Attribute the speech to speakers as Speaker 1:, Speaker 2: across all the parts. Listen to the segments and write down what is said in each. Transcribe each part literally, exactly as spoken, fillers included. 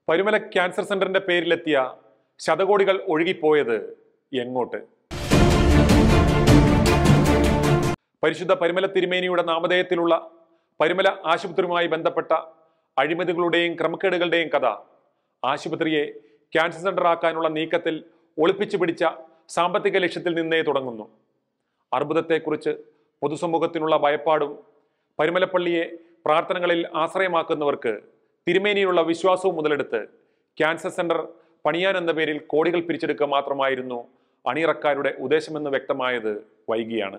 Speaker 1: Parumala cancer സെന്ററിന്റെ പേരിലെത്തിയ ശതകോടികൾ ഒഴുകിപ്പോയത് എങ്ങോട്ട്? പരിശുദ്ധ പരുമല തിരുമേനിയുടെ നാമധേയത്തിലുള്ള പരുമല ആശുപത്രിയുമായി ബന്ധപ്പെട്ട അഴിമതികളുടെയും ക്രമക്കേടുകളുടെയും കഥ ആശുപത്രിയെ ക്യാൻസർ സെന്റർ ആക്കാനുള്ള നീക്കത്തിൽ ഒളിപ്പിച്ചു പിടിച്ച സാമ്പത്തിക ലക്ഷ്യത്തിൽ നിന്നേ തുടങ്ങുന്നു. അർബുദത്തെക്കുറിച്ച് പൊതുസമൂഹത്തിനുള്ള ഭയപ്പാടും പരുമലപ്പള്ളിയെ പ്രാർത്ഥനകളിൽ ആശ്രയമാക്കുന്നവർക്ക് തിരുമേനിയുള്ള വിശ്വാസവും മുതലെടുത്ത് ക്യാൻസർ സെന്റർ പണിയാൻ എന്ന പേരിൽ കോടികൾ പിരിച്ചെടുക്കുക മാത്രമായിരുന്നു അണിയറക്കാരുടെ ഉദ്ദേശമെന്ന് വ്യക്തമായത് വൈകിയാണ്.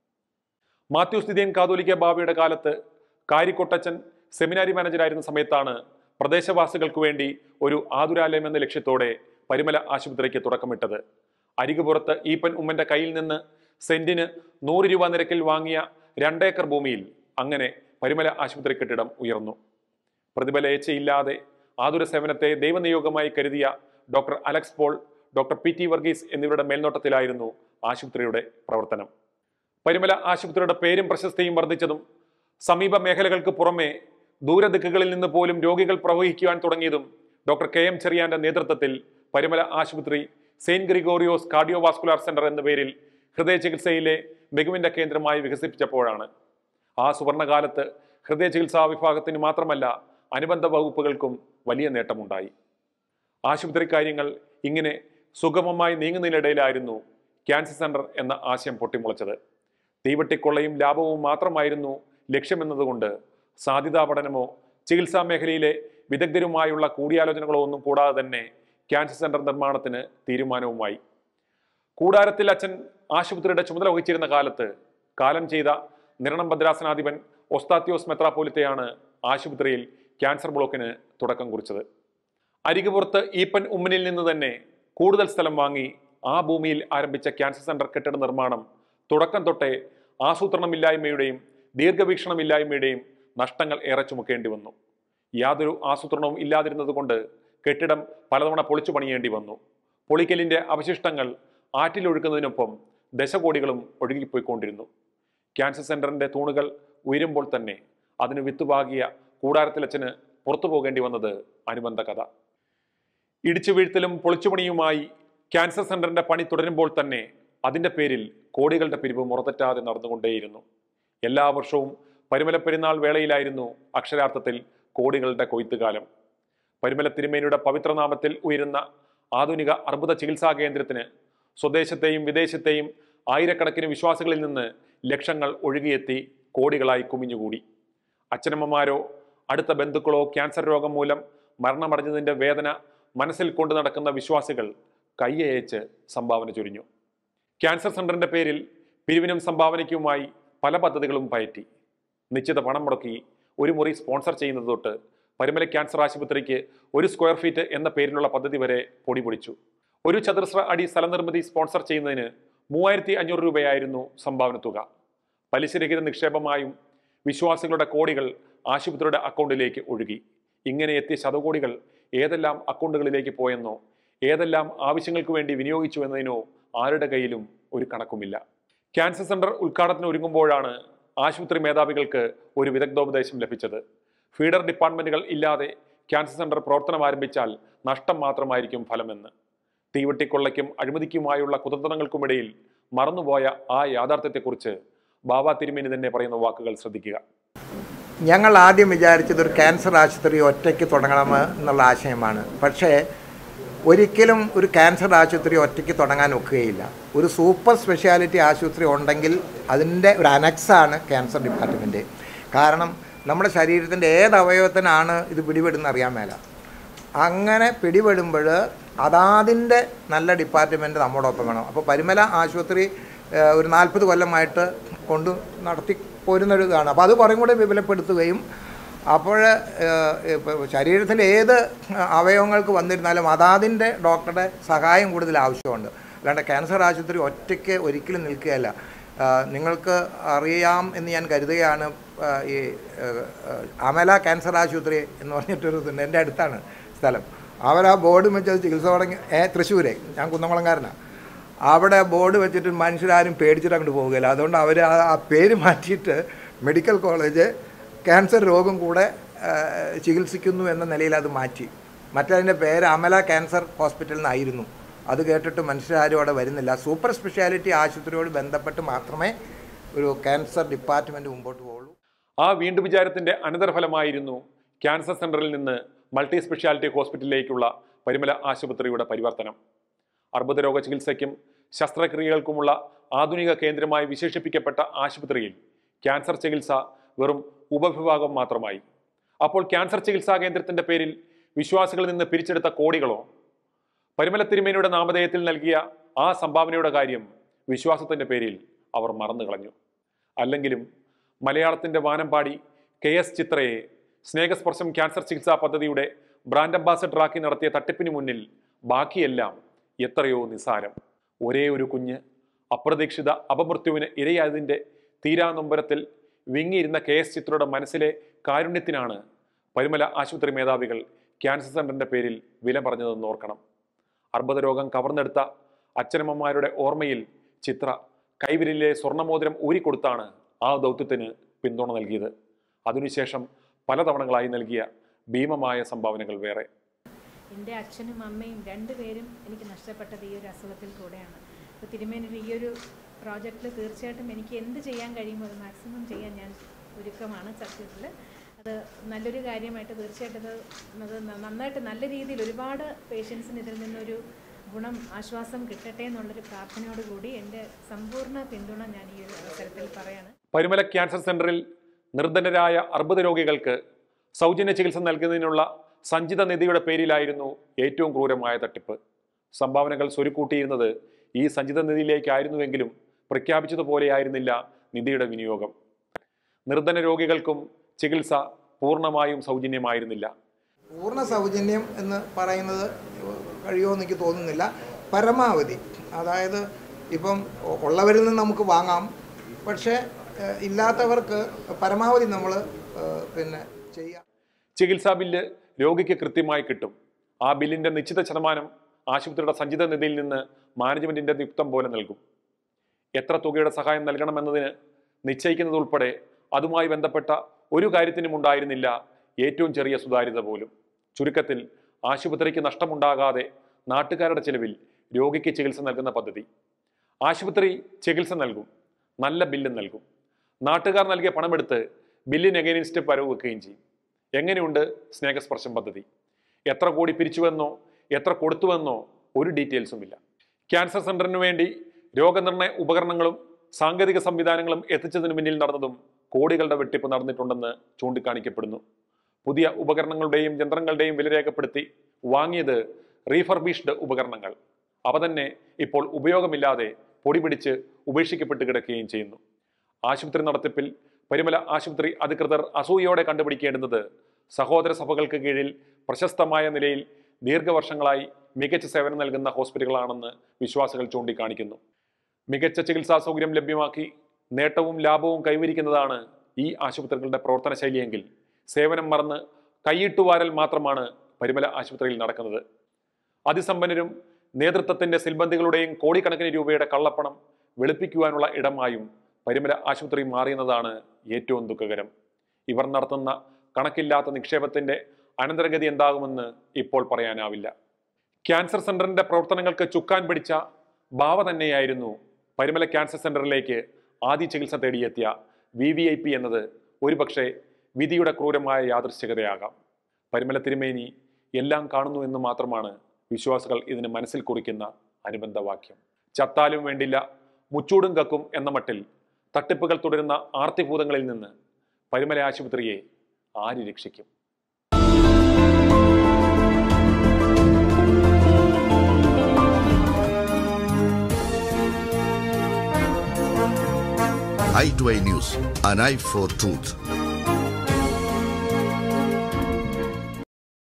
Speaker 1: മാത്യൂസ് ദിദിയൻ കാതോലിക്ക ബാബയുടെ കാലത്ത് കാരിക്കൊട്ടച്ചൻ സെമിനാരി മാനേജരായിരുന്ന സമയത്താണ് പ്രദേശവാസികൾക്ക് വേണ്ടി ഒരു ആതുരാലയം എന്ന ലക്ഷ്യത്തോടെ പരുമല ആശുപത്രിക്ക് തുടക്കമിട്ടത്. അരികുപുറത്ത് ഈപ്പൻ ഉമ്മന്റെ കയ്യിൽ നിന്ന് സെന്റിന് നൂറ് രൂപ നിരക്കിൽ വാങ്ങിയ രണ്ടേക്കർ ഭൂമിയിൽ അങ്ങനെ പരുമല ആശുപത്രി കെട്ടിടം ഉയർന്നു. പ്രതിഫലേച്ഛയില്ലാതെ ആതുര സേവനത്തെ ദൈവനിയോഗമായി കരുതിയ doctor Alex Paul, doctor P T Varghese എന്നിവരുടെ മേൽനോട്ടത്തിലായിരുന്നു ആശുപത്രിയുടെ പ്രവർത്തനം. പരുമല ആശുപത്രിയുടെ പേരും പ്രശസ്തിയും വർദ്ധിച്ചതും സമീപ മേഖലകൾക്ക് പുറമെ ദൂരദിക്കുകളിൽ നിന്ന് പോലും രോഗികൾ പ്രവഹിക്കുവാൻ തുടങ്ങിയതും ഡോക്ടർ കെ എം ചെറിയാന്റെ നേതൃത്വത്തിൽ പരുമല ആശുപത്രി സെയിന്റ് ഗ്രിഗോറിയോസ് കാർഡിയോവാസ്കുലാർ സെന്റർ എന്ന പേരിൽ ഹൃദയ ചികിത്സയിലെ മികവിന്റെ കേന്ദ്രമായി വികസിപ്പിച്ചപ്പോഴാണ്. ആ സുവർണകാലത്ത് ഹൃദയ ചികിത്സാ വിഭാഗത്തിന് മാത്രമല്ല അനുബന്ധ വകുപ്പുകൾക്കും വലിയ നേട്ടമുണ്ടായി. ആശുപത്രി കാര്യങ്ങൾ ഇങ്ങനെ സുഗമമായി നീങ്ങുന്നതിനിടയിലായിരുന്നു ക്യാൻസർ സെന്റർ എന്ന ആശയം പൊട്ടിമുളച്ചത്. തീവട്ടിക്കൊള്ളയും ലാഭവും മാത്രമായിരുന്നു ലക്ഷ്യമെന്നതുകൊണ്ട് സാധ്യതാ പഠനമോ ചികിത്സാ മേഖലയിലെ വിദഗ്ധരുമായുള്ള കൂടിയാലോചനകളോ ഒന്നും കൂടാതെ തന്നെ ക്യാൻസർ സെന്റർ നിർമ്മാണത്തിന് തീരുമാനവുമായി. കൂടാരത്തിൽ അച്ഛൻ ആശുപത്രിയുടെ ചുമതല വഹിച്ചിരുന്ന കാലത്ത് കാലം ചെയ്ത നിരണം ഭദ്രാസനാധിപൻ ഒസ്താത്യോസ് മെത്രാപ്പോലിത്തയാണ് ആശുപത്രിയിൽ ക്യാൻസർ ബ്ലോക്കിന് തുടക്കം കുറിച്ചത്. അരികുപുറത്ത് ഈപ്പൻ ഉമ്മനിൽ നിന്ന് തന്നെ കൂടുതൽ സ്ഥലം വാങ്ങി ആ ഭൂമിയിൽ ആരംഭിച്ച ക്യാൻസർ സെന്റർ കെട്ടിട നിർമ്മാണം തുടക്കം തൊട്ടേ ആസൂത്രണമില്ലായ്മയുടെയും ദീർഘവീക്ഷണമില്ലായ്മയുടെയും നഷ്ടങ്ങൾ ഏറെ ചുമക്കേണ്ടി വന്നു. യാതൊരു ആസൂത്രണവും ഇല്ലാതിരുന്നത് കൊണ്ട് കെട്ടിടം പലതവണ പൊളിച്ചു പണിയേണ്ടി വന്നു. പൊളിക്കലിന്റെ അവശിഷ്ടങ്ങൾ ആറ്റിലൊഴുക്കുന്നതിനൊപ്പം ദശകോടികളും ഒഴുകിപ്പോയിക്കൊണ്ടിരുന്നു. ക്യാൻസർ സെന്ററിന്റെ തൂണുകൾ ഉയരുമ്പോൾ തന്നെ അതിന് വിത്തുപാകിയ കൂടാരത്തിലച്ഛന് പുറത്തു പോകേണ്ടി വന്നത് അനുബന്ധ കഥ. ഇടിച്ചു വീഴ്ത്തലും പൊളിച്ചുപണിയുമായി ക്യാൻസർ സെന്ററിന്റെ പണി തുടരുമ്പോൾ തന്നെ അതിന്റെ പേരിൽ കോടികളുടെ പിരിവ് മുറതെറ്റാതെ നടന്നുകൊണ്ടേയിരുന്നു. എല്ലാ വർഷവും പരുമല പെരുന്നാൾ വേളയിലായിരുന്നു അക്ഷരാർത്ഥത്തിൽ കോടികളുടെ കൊയ്ത്തുകാലം. പരുമല തിരുമേനിയുടെ പവിത്രനാമത്തിൽ ഉയരുന്ന ആധുനിക അർബുദ ചികിത്സാ കേന്ദ്രത്തിന് സ്വദേശത്തെയും വിദേശത്തെയും ആയിരക്കണക്കിന് വിശ്വാസികളിൽ നിന്ന് ലക്ഷങ്ങൾ ഒഴുകിയെത്തി കോടികളായി കുമിഞ്ഞുകൂടി. അച്ഛനമ്മമാരോ അടുത്ത ബന്ധുക്കളോ ക്യാൻസർ രോഗം മൂലം മരണമടഞ്ഞതിന്റെ വേദന മനസ്സിൽ കൊണ്ടു നടക്കുന്ന വിശ്വാസികൾ കയ്യയച്ച് സംഭാവന ചൊരിഞ്ഞു. ക്യാൻസർ സെന്ററിന്റെ പേരിൽ പിരിവിനും സംഭാവനയ്ക്കുമായി പല പദ്ധതികളും പയറ്റി. നിശ്ചിത പണം മുടക്കി ഒരു മുറി സ്പോൺസർ ചെയ്യുന്നത് തൊട്ട് പരുമല ക്യാൻസർ ആശുപത്രിക്ക് ഒരു സ്ക്വയർ ഫീറ്റ് എന്ന പേരിലുള്ള പദ്ധതി വരെ പൊടിപൊടിച്ചു. ഒരു ചതുരശ്ര അടി സ്ഥലനിർമ്മിതി സ്പോൺസർ ചെയ്യുന്നതിന് മൂവായിരത്തി അഞ്ഞൂറ് രൂപയായിരുന്നു സംഭാവന തുക. പലിശരഹിത നിക്ഷേപമായും വിശ്വാസികളുടെ കോടികൾ ആശുപത്രിയുടെ അക്കൗണ്ടിലേക്ക് ഒഴുകി. ഇങ്ങനെ എത്തിയ ശതകോടികൾ ഏതെല്ലാം അക്കൗണ്ടുകളിലേക്ക് പോയെന്നോ ഏതെല്ലാം ആവശ്യങ്ങൾക്ക് വേണ്ടി വിനിയോഗിച്ചു എന്നതിനോ ആരുടെ കയ്യിലും ഒരു കണക്കുമില്ല. ക്യാൻസർ സെന്റർ ഉദ്ഘാടനത്തിന് ഒരുങ്ങുമ്പോഴാണ് ആശുപത്രി മേധാവികൾക്ക് ഒരു വിദഗ്ധോപദേശം ലഭിച്ചത്. ഫീഡർ ഡിപ്പാർട്ട്മെന്റുകൾ ഇല്ലാതെ ക്യാൻസർ സെന്റർ പ്രവർത്തനം ആരംഭിച്ചാൽ നഷ്ടം മാത്രമായിരിക്കും ഫലമെന്ന്. തീവട്ടിക്കൊള്ളയ്ക്കും അഴിമതിക്കുമായുള്ള കുതന്ത്രങ്ങൾക്കുമിടയിൽ മറന്നുപോയ ആ യാഥാർത്ഥ്യത്തെക്കുറിച്ച് ബാബ തിരുമേനി തന്നെ പറയുന്ന വാക്കുകൾ ശ്രദ്ധിക്കുക.
Speaker 2: ഞങ്ങൾ ആദ്യം വിചാരിച്ചത് ഒരു ക്യാൻസർ ആശുപത്രി ഒറ്റയ്ക്ക് തുടങ്ങണമെന്നുള്ള ആശയമാണ്. പക്ഷേ ഒരിക്കലും ഒരു ക്യാൻസർ ആശുപത്രി ഒറ്റയ്ക്ക് തുടങ്ങാൻ ഒക്കുകയില്ല. ഒരു സൂപ്പർ സ്പെഷ്യാലിറ്റി ആശുപത്രി ഉണ്ടെങ്കിൽ അതിൻ്റെ ഒരു അനക്സാണ് ക്യാൻസർ ഡിപ്പാർട്ട്മെൻറ്റ്. കാരണം നമ്മുടെ ശരീരത്തിൻ്റെ ഏത് അവയവത്തിനാണ് ഇത് പിടിപെടുന്ന അറിയാൻ മേല. അങ്ങനെ പിടിപെടുമ്പോൾ അതാതിൻ്റെ നല്ല ഡിപ്പാർട്ട്മെൻറ്റ് നമ്മോടൊപ്പം വേണം. അപ്പോൾ പരുമല ആശുപത്രി ഒരു നാൽപ്പത് കൊല്ലമായിട്ട് കൊണ്ട് നടത്തി പോരുന്നൊരു ഇതാണ്. അപ്പോൾ അത് കുറേ കൂടി വിപുലപ്പെടുത്തുകയും അപ്പോൾ ശരീരത്തിൻ്റെ ഏത് അവയവങ്ങൾക്ക് വന്നിരുന്നാലും അതാതിൻ്റെ ഡോക്ടറുടെ സഹായം കൂടുതൽ ആവശ്യമുണ്ട്. അല്ലാണ്ട് ക്യാൻസർ ആശുപത്രി ഒറ്റയ്ക്ക് ഒരിക്കലും നിൽക്കുകയല്ല. നിങ്ങൾക്ക് അറിയാം എന്ന് ഞാൻ കരുതുകയാണ്, ഈ അമല ക്യാൻസർ ആശുപത്രി എന്ന് പറഞ്ഞിട്ടൊരു ഇതുണ്ട്, എൻ്റെ അടുത്താണ് സ്ഥലം. അവർ ആ ബോർഡ് വെച്ചത് ചികിത്സ തുടങ്ങി തൃശ്ശൂരെ, ഞാൻ കുന്നംകുളംകാരനാണ്. അവിടെ ബോർഡ് വെച്ചിട്ട് മനുഷ്യരാരും പേടിച്ചിട്ട് അങ്ങോട്ട് പോവുകയില്ല. അതുകൊണ്ട് അവർ ആ പേര് മാറ്റിയിട്ട് മെഡിക്കൽ കോളേജ് ക്യാൻസർ രോഗം കൂടെ ചികിത്സിക്കുന്നു എന്ന നിലയിൽ അത് മാറ്റി. മറ്റതിൻ്റെ പേര് അമല ക്യാൻസർ ഹോസ്പിറ്റൽ എന്നായിരുന്നു. അത് കേട്ടിട്ട് മനുഷ്യരാരും അവിടെ വരുന്നില്ല. സൂപ്പർ സ്പെഷ്യാലിറ്റി ആശുപത്രിയോട് ബന്ധപ്പെട്ട് മാത്രമേ ഒരു ക്യാൻസർ ഡിപ്പാർട്ട്മെൻറ്റ് മുമ്പോട്ട് പോകുള്ളൂ.
Speaker 1: ആ വീണ്ടും വിചാരത്തിൻ്റെ അനന്തരഫലമായിരുന്നു ക്യാൻസർ സെൻ്ററിൽ നിന്ന് മൾട്ടി സ്പെഷ്യാലിറ്റി ഹോസ്പിറ്റലിലേക്കുള്ള പരിമല ആശുപത്രിയുടെ പരിവർത്തനം. അർബുദരോഗ ചികിത്സയ്ക്കും ശസ്ത്രക്രിയകൾക്കുമുള്ള ആധുനിക കേന്ദ്രമായി വിശേഷിപ്പിക്കപ്പെട്ട ആശുപത്രിയിൽ ക്യാൻസർ ചികിത്സ വെറും ഉപവിഭാഗം മാത്രമായി. അപ്പോൾ ക്യാൻസർ ചികിത്സാ കേന്ദ്രത്തിൻ്റെ പേരിൽ വിശ്വാസികളിൽ നിന്ന് പിരിച്ചെടുത്ത കോടികളോ? പരിമല തിരുമേനിയുടെ നാമധേയത്തിൽ നൽകിയ ആ സംഭാവനയുടെ കാര്യം വിശ്വാസത്തിൻ്റെ പേരിൽ അവർ മറന്നു കളഞ്ഞു. അല്ലെങ്കിലും മലയാളത്തിൻ്റെ വാനമ്പാടി കെ എസ് ചിത്രയെ സ്നേഹസ്പർശം ക്യാൻസർ ചികിത്സാ പദ്ധതിയുടെ ബ്രാൻഡ് അംബാസഡറാക്കി നടത്തിയ തട്ടിപ്പിന് മുന്നിൽ ബാക്കിയെല്ലാം എത്രയോ നിസ്സാരം. ഒരേ ഒരു കുഞ്ഞ് അപ്രതീക്ഷിത അപമൃത്യുവിന് ഇരയായതിൻ്റെ തീരാനൊമ്പരത്തിൽ വിങ്ങിയിരുന്ന കെ എസ് ചിത്രയുടെ മനസ്സിലെ കാരുണ്യത്തിനാണ് പരിമല ആശുപത്രി മേധാവികൾ ക്യാൻസർ സെൻ്ററിൻ്റെ പേരിൽ വില പറഞ്ഞതെന്ന് ഓർക്കണം. അർബുദരോഗം കവർന്നെടുത്ത അച്ഛനമ്മമാരുടെ ഓർമ്മയിൽ ചിത്ര കൈവിരലിലെ സ്വർണ്ണമോതിരം ഊരിക്കൊടുത്താണ് ആ ദൗത്യത്തിന് പിന്തുണ നൽകിയത്. അതിനുശേഷം പലതവണകളായി നൽകിയ ഭീമമായ സംഭാവനകൾ വേറെ.
Speaker 3: എൻ്റെ അച്ഛനും അമ്മയും രണ്ടുപേരും എനിക്ക് നഷ്ടപ്പെട്ടത് ഈ ഒരു അസുഖത്തിൽ കൂടെയാണ്. അപ്പോൾ തിരുമേനിയുടെ ഈ ഒരു പ്രോജക്റ്റിൽ തീർച്ചയായിട്ടും എനിക്ക് എന്ത് ചെയ്യാൻ കഴിയുമോ അത് മാക്സിമം ചെയ്യാൻ ഞാൻ ഒരുക്കമാണ്. സത്യത്തിൽ അത് നല്ലൊരു കാര്യമായിട്ട് തീർച്ചയായിട്ടും അത് നന്നായിട്ട് നല്ല രീതിയിൽ ഒരുപാട് പേഷ്യൻസിന് ഇതിൽ നിന്നൊരു ഗുണം ആശ്വാസം കിട്ടട്ടെ എന്നുള്ളൊരു പ്രാർത്ഥനയോടുകൂടി എൻ്റെ സമ്പൂർണ്ണ പിന്തുണ ഞാൻ ഈ ഒരു അവസരത്തിൽ പറയാണ്.
Speaker 1: പരിമല ക്യാൻസർ സെൻ്ററിൽ നിർധനരായ അർബുദ രോഗികൾക്ക് സൗജന്യ ചികിത്സ നൽകുന്നതിനുള്ള സഞ്ചിത നിധിയുടെ പേരിലായിരുന്നു ഏറ്റവും ക്രൂരമായ തട്ടിപ്പ്. സംഭാവനകൾ സ്വരുക്കൂട്ടിയിരുന്നത് ഈ സഞ്ചിത നിധിയിലേക്കായിരുന്നുവെങ്കിലും പ്രഖ്യാപിച്ചതുപോലെയായിരുന്നില്ല നിധിയുടെ വിനിയോഗം. നിർധന രോഗികൾക്കും ചികിത്സ പൂർണ്ണമായും സൗജന്യമായിരുന്നില്ല.
Speaker 2: പൂർണ്ണ സൗജന്യം എന്ന് പറയുന്നത് കഴിയുമോ എനിക്ക് തോന്നുന്നില്ല. പരമാവധി, അതായത് ഇപ്പം ഉള്ളവരിൽ നിന്ന് നമുക്ക് വാങ്ങാം, പക്ഷേ ഇല്ലാത്തവർക്ക് പരമാവധി നമ്മൾ പിന്നെ ചെയ്യാം.
Speaker 1: ചികിത്സാ ബില്ല് രോഗിക്ക് കൃത്യമായി കിട്ടും. ആ ബില്ലിൻ്റെ നിശ്ചിത ശതമാനം ആശുപത്രിയുടെ സഞ്ചിത നിധിയിൽ നിന്ന് മാനേജ്മെൻറ്റിൻ്റെ യുക്തം പോലെ നൽകും. എത്ര തുകയുടെ സഹായം നൽകണമെന്നതിന് നിശ്ചയിക്കുന്നതുൾപ്പെടെ അതുമായി ബന്ധപ്പെട്ട ഒരു കാര്യത്തിനും ഉണ്ടായിരുന്നില്ല ഏറ്റവും ചെറിയ സുതാര്യത പോലും. ചുരുക്കത്തിൽ ആശുപത്രിക്ക് നഷ്ടമുണ്ടാകാതെ നാട്ടുകാരുടെ ചെലവിൽ രോഗിക്ക് ചികിത്സ നൽകുന്ന പദ്ധതി. ആശുപത്രി ചികിത്സ നൽകും, നല്ല ബില്ലും നൽകും. നാട്ടുകാർ നൽകിയ പണമെടുത്ത് ബില്ലിന് എഗെയിൻസ്റ്റ് പരവ് വെക്കുകയും ചെയ്യും. എങ്ങനെയുണ്ട് സ്നേഹസ്പർശം പദ്ധതി? എത്ര കോടി പിരിച്ചുവെന്നോ എത്ര കൊടുത്തുവെന്നോ ഒരു ഡീറ്റെയിൽസുമില്ല. ക്യാൻസർ സെൻ്ററിനു വേണ്ടി രോഗനിർണയ ഉപകരണങ്ങളും സാങ്കേതിക സംവിധാനങ്ങളും എത്തിച്ചതിന് പിന്നിൽ നടന്നതും കോടികളുടെ വെട്ടിപ്പ് നടന്നിട്ടുണ്ടെന്ന് ചൂണ്ടിക്കാണിക്കപ്പെടുന്നു. പുതിയ ഉപകരണങ്ങളുടെയും യന്ത്രങ്ങളുടെയും വില രേഖപ്പെടുത്തി വാങ്ങിയത് റീഫർബിഷ്ഡ് ഉപകരണങ്ങൾ. അവ തന്നെ ഇപ്പോൾ ഉപയോഗമില്ലാതെ പൊടി പിടിച്ച് ഉപേക്ഷിക്കപ്പെട്ട് കിടക്കുകയും ചെയ്യുന്നു. ആശുപത്രി നടത്തിപ്പിൽ പരിമല ആശുപത്രി അധികൃതർ അസൂയയോടെ കണ്ടുപിടിക്കേണ്ടുന്നത് സഹോദര സഭകൾക്ക് കീഴിൽ പ്രശസ്തമായ നിലയിൽ ദീർഘവർഷങ്ങളായി മികച്ച സേവനം നൽകുന്ന ഹോസ്പിറ്റലുകളാണെന്ന് വിശ്വാസികൾ ചൂണ്ടിക്കാണിക്കുന്നു. മികച്ച ചികിത്സാ സൗകര്യം ലഭ്യമാക്കി നേട്ടവും ലാഭവും കൈവരിക്കുന്നതാണ് ഈ ആശുപത്രികളുടെ പ്രവർത്തന ശൈലിയെങ്കിൽ സേവനം മറന്ന് കൈയിട്ടുവാരൽ മാത്രമാണ് പരിമല ആശുപത്രിയിൽ നടക്കുന്നത്. അതിസമ്പന്നരും നേതൃത്വത്തിന്റെ സിൽബന്ധികളുടെയും കോടിക്കണക്കിന് രൂപയുടെ കള്ളപ്പണം വെളുപ്പിക്കുവാനുള്ള ഇടമായും പരിമല ആശുപത്രി മാറിയെന്നതാണ് ഏറ്റവും ദുഃഖകരം. ഇവർ നടത്തുന്ന കണക്കില്ലാത്ത നിക്ഷേപത്തിന്റെ അനന്തരഗതി എന്താകുമെന്ന് ഇപ്പോൾ പറയാനാവില്ല. ക്യാൻസർ സെന്ററിന്റെ പ്രവർത്തനങ്ങൾക്ക് ചുക്കാൻ പിടിച്ച ബാവ തന്നെയായിരുന്നു പരിമല ക്യാൻസർ സെന്ററിലേക്ക് ആദ്യ ചികിത്സ തേടിയെത്തിയ വി വി ഐ പി എന്നത് ഒരുപക്ഷെ വിധിയുടെ ക്രൂരമായ യാദൃശ്ചികതയാകാം. പരിമല തിരുമേനി എല്ലാം കാണുന്നു എന്ന് മാത്രമാണ് വിശ്വാസികൾ ഇതിന് മനസ്സിൽ കുറിക്കുന്ന അനുബന്ധവാക്യം. ചത്താലും വേണ്ടില്ല മുച്ചൂടും കക്കും എന്ന മട്ടിൽ തട്ടിപ്പുകൾ തുടരുന്ന ആർത്തിഭൂതങ്ങളിൽ നിന്ന് പരിമല ആശുപത്രിയെ ആര് രക്ഷിക്കും?
Speaker 4: Eye to eye news, an eye for truth.